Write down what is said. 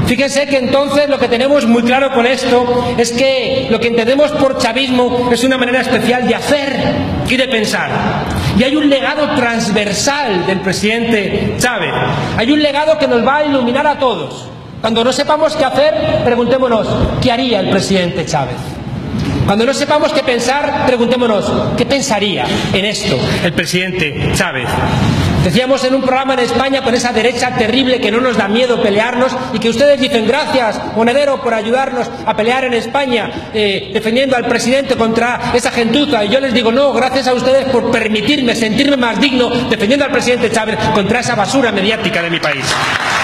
Fíjense que entonces lo que tenemos muy claro con esto es que lo que entendemos por chavismo es una manera especial de hacer y de pensar. Y hay un legado transversal del presidente Chávez. Hay un legado que nos va a iluminar a todos. Cuando no sepamos qué hacer, preguntémonos, ¿qué haría el presidente Chávez? Cuando no sepamos qué pensar, preguntémonos, ¿qué pensaría en esto el presidente Chávez? Decíamos en un programa en España con esa derecha terrible que no nos da miedo pelearnos y que ustedes dicen gracias, Monedero, por ayudarnos a pelear en España defendiendo al presidente contra esa gentuza. Y yo les digo no, gracias a ustedes por permitirme sentirme más digno defendiendo al presidente Chávez contra esa basura mediática de mi país.